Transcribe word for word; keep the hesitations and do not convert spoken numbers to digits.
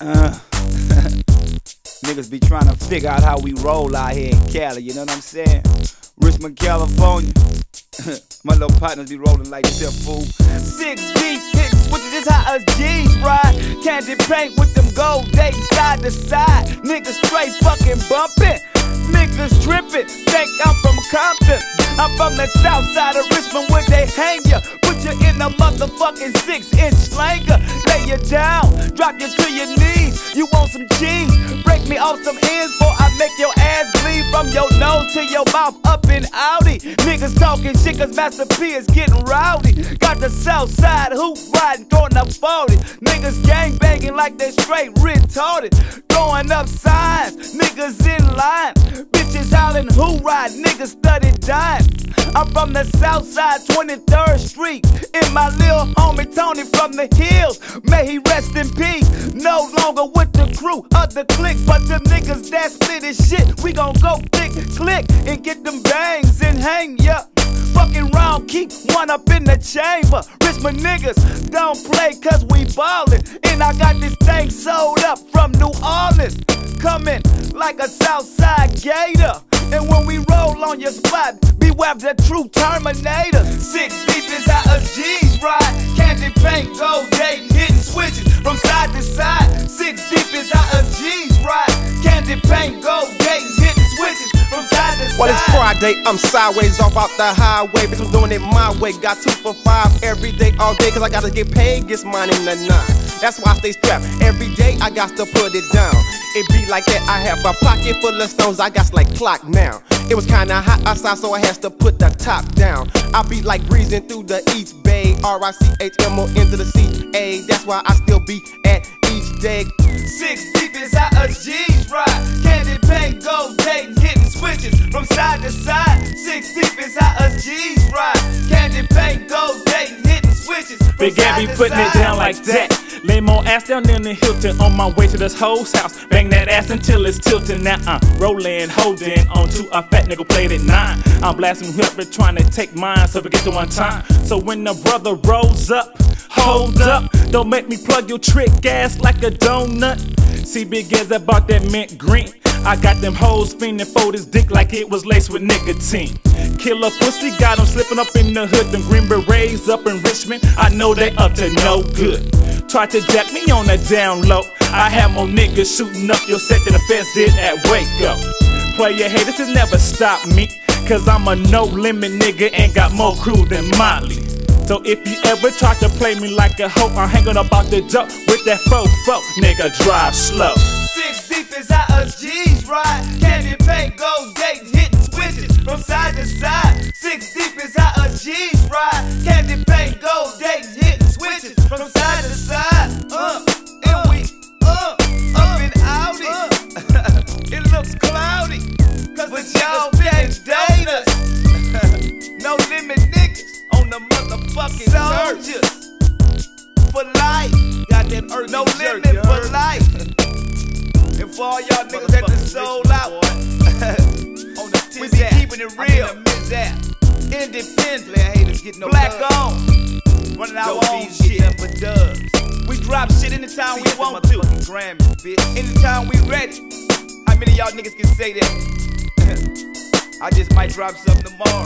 Uh, niggas be trying to figure out how we roll out here in Cali, you know what I'm saying? Richmond, California. My little partners be rolling like this here, fool. Six deep hits, which is how us G's ride. Candy paint with them gold dating side to side. Niggas straight fucking bumping. Niggas tripping, think I'm from Compton. I'm from the south side of Richmond where they hang ya. Put you in a motherfucking six inch slanger. Lay you down, drop you to your knees. You want some cheese? Break me off some ends before I make your ass bleed from your nose to your mouth up in Audi. Niggas talking shit cause Master P is getting rowdy. Got the south side hoop riding, throwing up forty. Niggas gang banging like they straight retarded. Throwing up signs, niggas in line. Bitches howling who ride, niggas study dying. I'm from the south side, twenty-third street. And my lil homie Tony from the hills, may he rest in peace. No longer with the crew of the clique, but the niggas that split his shit, we gon' go click, click, and get them bangs and hang ya. Fucking round, keep one up in the chamber. Richmond niggas don't play cause we ballin'. And I got this thing sold up from New Orleans, coming like a Southside gator. And when we roll on your spot, beware the true Terminator. Six deep is how us G's ride. Candy paint, gold dating, hitting switches from side to side. Six deep is how us G's ride. Candy paint, gold dating, hitting switches from side to side. Well, it's Friday, I'm sideways off out the highway. Bitch, I'm doing it my way. Got two for five every day, all day, cause I gotta get paid, get mine in the nine. That's why I stay strapped. Every day I got to put it down. It be like that, I have a pocket full of stones, I got like clock now. It was kinda hot outside, so I had to put the top down. I be like breezing through the East Bay, R I C H M O into the C A. That's why I still be at each day. Six deep is how us G's ride. Candy paint, gold dating, hitting switches from side to side. Six deep is how us G's ride. Candy paint, gold dating, hitting switches from Big side Abby to putting side. it down like that. Lay more ass down in the Hilton on my way to this hoe's house. Bang that ass until it's tilting. Now I'm rolling, holding on to a fat nigga played at nine. I'm blasting whoever trying to take mine, so forget the one time. So when the brother rolls up, hold up, don't make me plug your trick ass like a donut. See Big as I bought that mint green. I got them hoes fiending for this dick like it was laced with nicotine. Killer pussy got them slipping up in the hood. Them green berets up in Richmond, I know they up to no good. Tried to jack me on the down low. I had more niggas shooting up your set than the feds did at Waco. Player haters has never stopped me, cause I'm a no limit nigga and got more crew than Molly. So if you ever try to play me like a hoe, I'm hanging about the dope with that fofo, nigga drive slow. Six deep is how us G's ride. Candy paint, gold dating, hitting switches from side to side. Six deep is how us G's ride. Candy paint, gold dating, hitting switches from side to side. Uh, and we uh, up and outy. Uh, it looks cloudy, cause with y'all can't date us. No limit niggas on the motherfucking soldiers. For life, got that earth no limit for life. And for all y'all niggas that done sold out, we be keeping it real. Independent, haters get no black on, running our own shit. We drop shit anytime we want to. Anytime we ready. How many of y'all niggas can say that? I just might drop something tomorrow.